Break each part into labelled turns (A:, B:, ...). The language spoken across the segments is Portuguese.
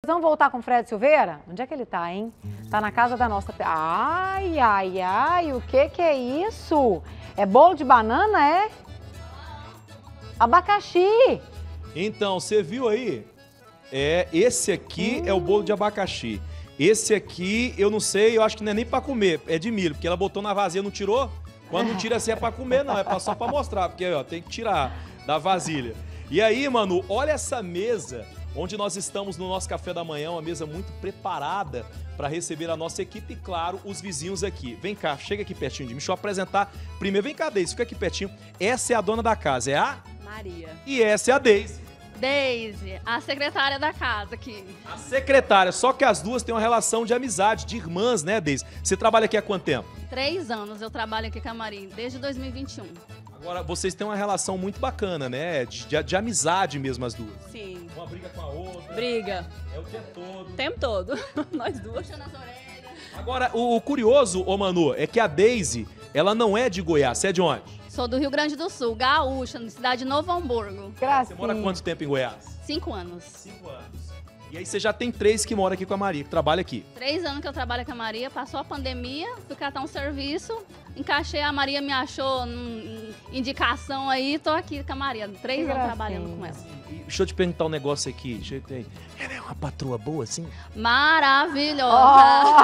A: Vamos voltar com o Fred Silveira? Onde é que ele tá, hein? Tá na casa da nossa... Ai, ai, ai, o que é isso? É bolo de banana, é? Abacaxi.
B: Então, você viu aí? Esse aqui é o bolo de abacaxi. Esse aqui, eu não sei, eu acho que não é nem pra comer, é de milho, porque ela botou na vasilha, não tirou? Quando não tira assim é pra comer, não, é só pra mostrar, porque ó, tem que tirar da vasilha. E aí, Manu, olha essa mesa onde nós estamos no nosso café da manhã, uma mesa muito preparada para receber a nossa equipe e, claro, os vizinhos aqui. Vem cá, chega aqui pertinho de mim, deixa eu apresentar primeiro. Vem cá, Deise, fica aqui pertinho. Essa é a dona da casa, é a?
C: Maria.
B: E essa é a Deise.
C: Deise, a secretária da casa aqui.
B: A secretária, só que as duas têm uma relação de amizade, de irmãs, né, Deise? Você trabalha aqui há quanto tempo?
C: 3 anos eu trabalho aqui com a Maria, desde 2021.
B: Agora, vocês têm uma relação muito bacana, né? De amizade mesmo, as duas.
C: Sim.
B: Uma briga com a outra.
C: Briga.
B: É o tempo todo.
C: O tempo todo. Nós duas. Puxando as orelhas.
B: Agora, o curioso, ô Manu, é que a Deise, ela não é de Goiás. Você é de onde?
C: Sou do Rio Grande do Sul, gaúcha, na cidade de Novo Hamburgo.
B: Você mora há quanto tempo em Goiás?
C: 5 anos.
B: 5 anos. E aí você já tem 3 que moram aqui com a Maria, que trabalha aqui.
C: 3 anos que eu trabalho com a Maria, passou a pandemia, fui catar um serviço, encaixei, a Maria me achou indicação aí, tô aqui com a Maria, 3 anos trabalhando com ela.
B: E deixa eu te perguntar um negócio aqui, ela é uma patroa boa, assim?
C: Maravilhosa!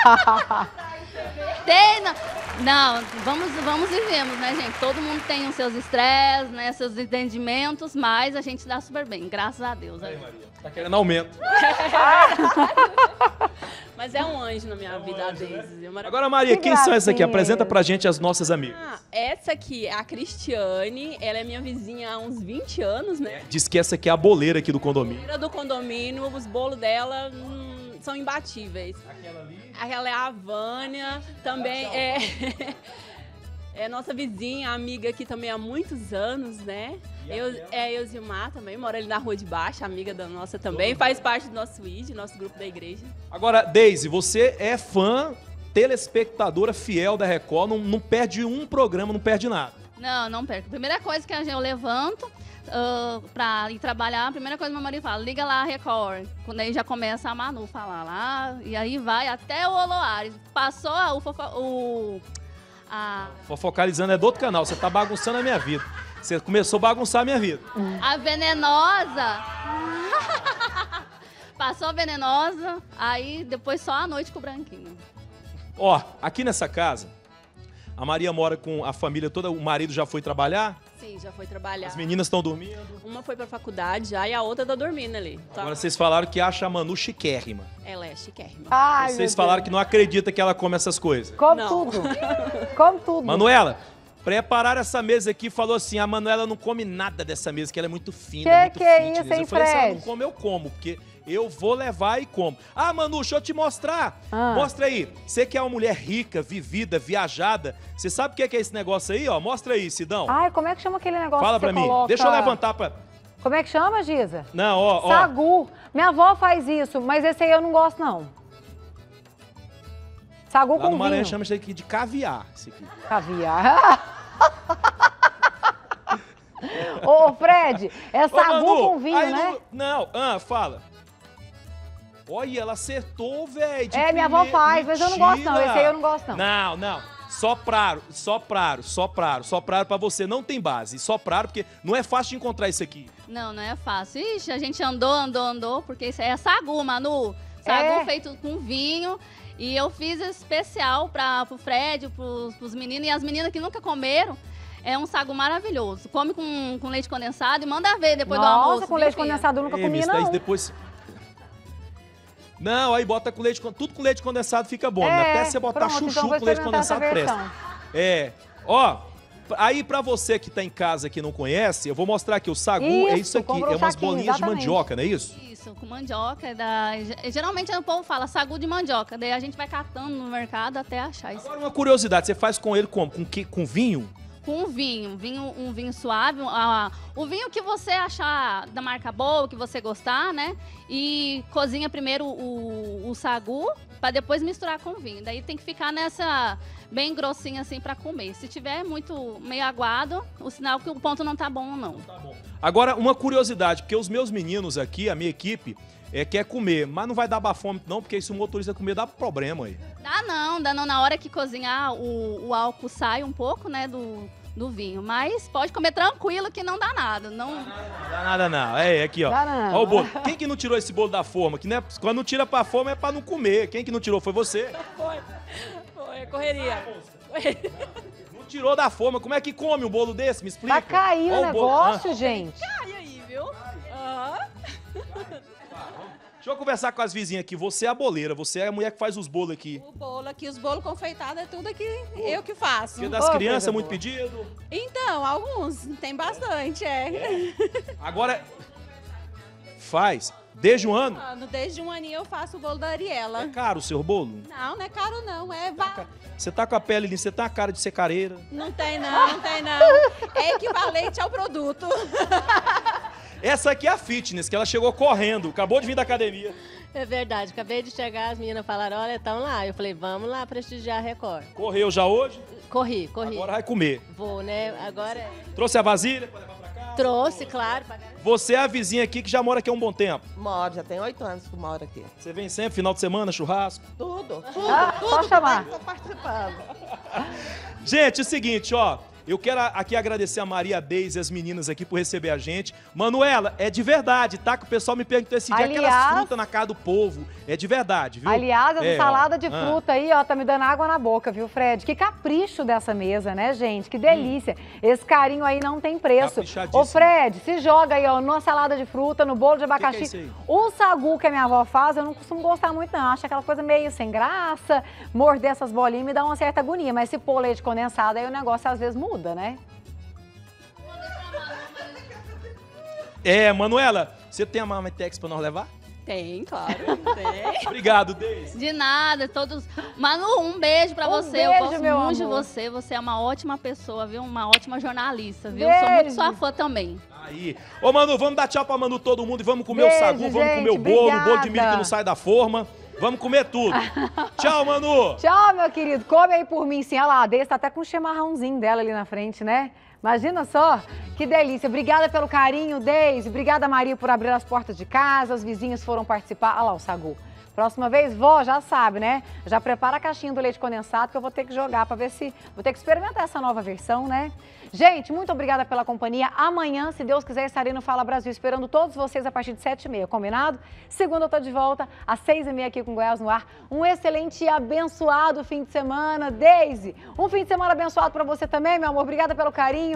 C: Não, vamos vivemos, né, gente? Todo mundo tem os seus estresses, né, seus entendimentos, mas a gente dá super bem, graças a Deus.
B: Aí, Maria, tá querendo aumento.
D: Mas é um anjo na minha vida, a Deise.
B: Né? Agora, Maria, quem são essas aqui? Apresenta pra gente as nossas amigas.
D: Essa aqui é a Cristiane, ela é minha vizinha há uns 20 anos, né?
B: Diz que essa aqui é a boleira aqui do condomínio.
D: Do condomínio, os bolos dela são imbatíveis.
B: Aquela ali?
D: Aquela é a Vânia, também é nossa vizinha, amiga aqui também há muitos anos, né? Eusilmar também, mora ali na Rua de Baixo, amiga da nossa também, faz parte do nosso ID, nosso grupo da igreja.
B: Agora, Deise, você é fã, telespectadora fiel da Record, não perde um programa, não perde nada.
C: Não perco. Primeira coisa que eu levanto pra ir trabalhar, a primeira coisa que meu marido fala, liga lá a Record. Quando aí já começa a Manu falar lá, e aí vai até o Oloares. Passou
B: Fofocalizando é do outro canal, você tá bagunçando a minha vida. Você começou a bagunçar a minha vida.
C: A venenosa. Passou a venenosa, aí depois só a noite com o branquinho.
B: Ó, aqui nessa casa, a Maria mora com a família toda, o marido já foi trabalhar?
D: Sim, já foi trabalhar.
B: As meninas estão dormindo?
D: Uma foi pra faculdade já e a outra tá dormindo ali.
B: Agora vocês falaram que acha a Manu chiquérrima.
D: Ela é chiquérrima.
A: Ai,
B: vocês falaram que não acreditam que ela come essas coisas.
A: Come tudo. Come tudo.
B: Manuela, prepararam essa mesa aqui e falou assim, a Manuela não come nada dessa mesa, que ela é muito fina, muito fitness.
A: É isso, hein,
B: eu falei, se ela
A: Fred?
B: não come, eu como, porque eu vou levar e como. Ah, Manu, deixa eu te mostrar. Mostra aí. Você que é uma mulher rica, vivida, viajada, você sabe o que é esse negócio aí, ó? Mostra aí, Sidão.
A: Ai, como é que chama aquele negócio
B: Fala
A: que
B: pra
A: você
B: mim.
A: coloca?
B: Deixa eu levantar pra...
A: Como é que chama, Giza?
B: Não, ó.
A: Sagu. Minha avó faz isso, mas esse aí eu não gosto, não. Sagu
B: Lá
A: com
B: no Maranhão
A: vinho.
B: chama isso aqui de caviar. Esse aqui.
A: Caviar. Ô, Fred, é sagu
B: Manu,
A: com vinho,
B: aí
A: né?
B: Não, fala. Olha, ela acertou, velho.
A: Minha avó faz, mas eu não gosto, não. Esse aí eu não gosto, não.
B: Não. Sopraram pra você. Não tem base. Sopraram, porque não é fácil de encontrar isso aqui.
C: Não é fácil. Ixi, a gente andou, porque isso é sagu, Manu. Sagu feito com vinho. E eu fiz especial pro Fred, pros meninos. E as meninas que nunca comeram, é um sagu maravilhoso. Come com leite condensado e manda ver depois do almoço.
A: Nossa, com leite condensado eu nunca comi, não.
B: Depois... Não, aí bota com leite, tudo com leite condensado fica bom, né? Até você botar
A: pronto,
B: chuchu
A: então vou
B: com leite
A: experimentar
B: condensado presta. Ó, aí pra você que tá em casa que não conhece, eu vou mostrar aqui, o sagu é isso aqui, é umas bolinhas de mandioca, não é isso?
C: Isso, com mandioca. Geralmente o povo fala sagu de mandioca, daí a gente vai catando no mercado até achar isso.
B: Agora uma curiosidade, você faz com ele como? Com vinho?
C: Com um vinho suave, o vinho que você achar da marca boa, que você gostar, né? E cozinha primeiro o sagu, para depois misturar com o vinho. Daí tem que ficar nessa bem grossinha assim para comer. Se tiver meio aguado, o sinal que o ponto não tá bom ou não.
B: Tá bom. Agora, uma curiosidade, porque os meus meninos aqui, a minha equipe, quer comer, mas não vai dar bafômetro não, porque se o motorista comer dá problema aí.
C: Dá não. Na hora que cozinhar, o álcool sai um pouco, né, do vinho. Mas pode comer tranquilo que não dá nada. Não
B: Dá nada não. É aqui, ó.
A: Dá não.
B: Ó o bolo. Quem que não tirou esse bolo da forma? Que, né, quando não tira pra forma é pra não comer. Quem que não tirou foi você.
D: Foi, correria.
B: Não tirou da forma. Como é que come um bolo desse? Me explica.
A: Vai cair
B: Ó
A: o
B: bolo.
A: negócio, gente.
D: Cai aí, viu? Aham.
B: Deixa eu conversar com as vizinhas aqui. Você é a boleira, você é a mulher que faz os bolos aqui.
D: O bolo aqui, os bolos confeitados, é tudo aqui eu que faço.
B: Porque das
A: Ô,
B: crianças,
A: coisa
B: muito
A: boa.
B: pedido.
D: Então, alguns, tem bastante,
B: Agora, faz. Desde um ano.
D: Desde um aninho eu faço o bolo da Ariela.
B: É caro o seu bolo?
D: Não é caro não,
B: Você tá com a pele linda, você tá com a cara de secareira.
D: Não tem não. É equivalente ao produto.
B: Essa aqui é a fitness, que ela chegou correndo, acabou de vir da academia.
E: É verdade, acabei de chegar, as meninas falaram, olha, estão lá. Eu falei, vamos lá prestigiar a Record.
B: Correu já hoje,
E: Corri.
B: agora vai comer.
E: Vou, né? Agora
B: Trouxe a vasilha pra levar pra casa?
E: trouxe, claro.
B: Você é a vizinha aqui que já mora aqui há um bom tempo.
F: Moro, já tem 8 anos que moro aqui.
B: Você vem sempre, final de semana, churrasco.
F: Tudo.
A: Só chamar.
F: Tô participando.
B: Gente, é o seguinte, ó. Eu quero aqui agradecer a Maria Deise e as meninas aqui por receber a gente. Manuela, é de verdade, tá? Que o pessoal me perguntou esse dia, aquelas
A: Aliás-
B: frutas na casa do povo. É de verdade, viu?
A: Aliás, essa
B: É, ó.
A: salada de
B: Ah.
A: fruta aí, ó, tá me dando água na boca, viu, Fred? Que capricho dessa mesa, né, gente? Que delícia. Esse carinho aí não tem preço.
B: Caprichadíssimo.
A: Ô, Fred, se joga aí, ó, numa salada de fruta, no bolo de abacaxi.
B: Que é isso aí?
A: O sagu que a minha avó faz, eu não costumo gostar muito, não. Acho aquela coisa meio sem graça. Morder essas bolinhas me dá uma certa agonia. Mas se pôr leite condensado, aí o negócio às vezes muda, né?
B: Manuela, você tem a Marmitex pra nós levar?
D: Tem, claro, tem.
B: Obrigado, Deise.
C: De nada, todos. Manu, um beijo pra
A: Um
C: você.
A: beijo,
C: Eu gosto
A: meu
C: muito de
A: amor.
C: você. Você é uma ótima pessoa, viu? Uma ótima jornalista, viu? Sou muito
A: Beijo.
C: sua fã também.
B: Aí. Ô, Manu, vamos dar tchau pra Manu todo mundo e vamos comer
A: Beijo,
B: o sagu, vamos
A: gente,
B: comer o bolo de milho que
A: obrigada.
B: não sai da forma. Vamos comer tudo. Tchau, Manu.
A: Tchau, meu querido. Come aí por mim, sim. Olha lá, a Deise tá até com um chimarrãozinho dela ali na frente, né? Imagina só, que delícia. Obrigada pelo carinho, Deise. Obrigada, Maria, por abrir as portas de casa. Os vizinhos foram participar. Olha lá o sagu. Próxima vez, vó, já sabe, né? Já prepara a caixinha do leite condensado que eu vou ter que jogar para ver se... Vou ter que experimentar essa nova versão, né? Gente, muito obrigada pela companhia. Amanhã, se Deus quiser, estarei no Fala Brasil esperando todos vocês a partir de 7h30, combinado? Segunda eu tô de volta, às 6h30 aqui com Goiás no ar. Um excelente e abençoado fim de semana. Deise, um fim de semana abençoado para você também, meu amor. Obrigada pelo carinho.